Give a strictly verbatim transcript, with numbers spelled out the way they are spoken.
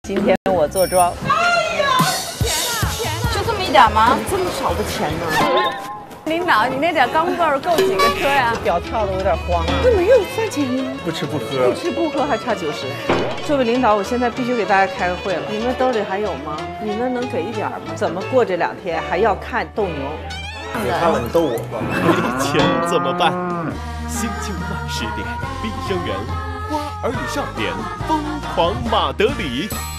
今天我坐庄。 哎呦，钱啊钱啊！就这么一点吗？ 这么少的钱呢？ 领导，你那点钢镚够几个车呀？ 表跳的有点慌啊。 这没有饭钱吗？ 不吃不喝， 不吃不喝还差九十。作为领导，我现在必须给大家开个会了。你们兜里还有吗？你们能给一点吗？怎么过这两天还要看斗牛？ 给他了，你逗我吧。 没钱怎么办？星期五晚十点，碧生园花儿与少年疯狂马德里。